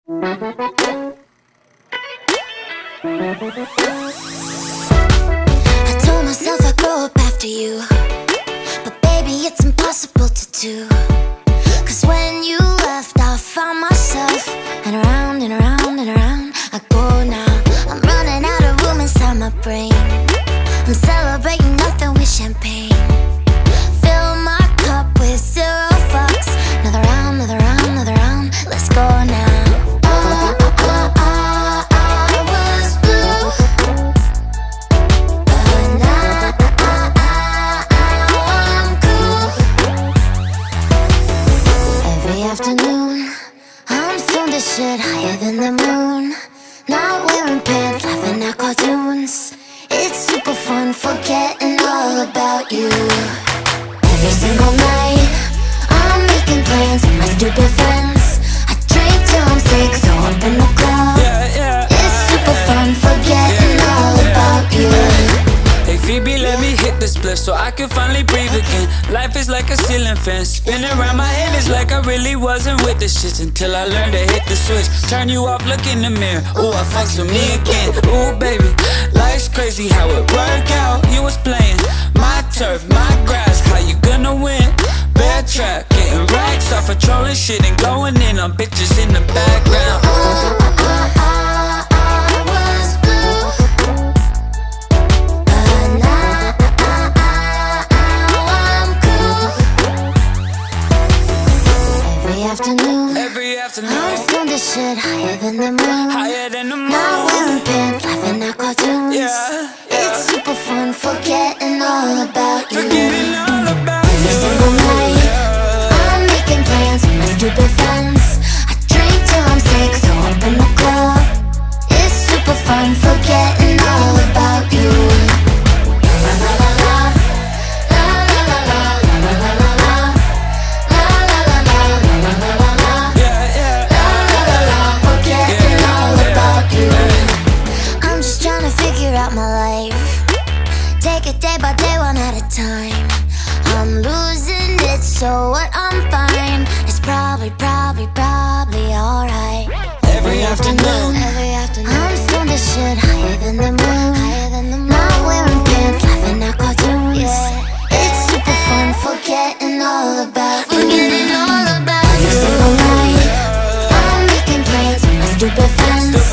I told myself I'd grow up after you, but baby, it's impossible to do. Cause when you left, I found myself, and around and around and around I go now. I'm running out of room inside my brain. I'm celebrating nothing with champagne. Fill my cup with 0 fucks. Another round, another round, another round. Let's go now. I was blue, but now I'm cool. Every afternoon I'm stoned as shit, higher than the moon. Not wearing pants, laughing at cartoons. It's super fun, forgetting all about you. Every single night I'm making plans with my stupid friends. I drink till I'm sick, so open the club. It's super fun, forgetting all about you. Hey Phoebe, let me hit the spliff so I can finally breathe again. Life is like a ceiling fan, spinning around my head. It's like I really wasn't with the shits until I learned to hit the switch. Turn you off, look in the mirror. Ooh, I fucks with me again. Ooh, baby, life's crazy how it worked out. You was playing my turf, my grass. How you gonna win? Bear trap, getting racks off of trolling shit and going in on bitches in the background. Every afternoon I'm stoned as shit, higher than the moon. Higher than the moon. Not wearing pants, laughing at cartoons. It's super fun, forgetting all about you. Forgetting all about Every single night I'm making plans with my stupid friends. I drink till I'm sick, so open the club. It's super fun, forgetting all about you. La la la la, la la la la, la la la la, la la la la, la la la la, la la la, forgetting all about you. I'm just trying to figure out my life. Take it day by day, one at a time. I'm losing it, so what? I'm fine. It's probably alright. Every afternoon I'm stoned as shit, higher than the moon. Not wearing pants, laughing at cartoons. It's super fun, forgetting all about you. Every single night I'm making plans with my stupid friends.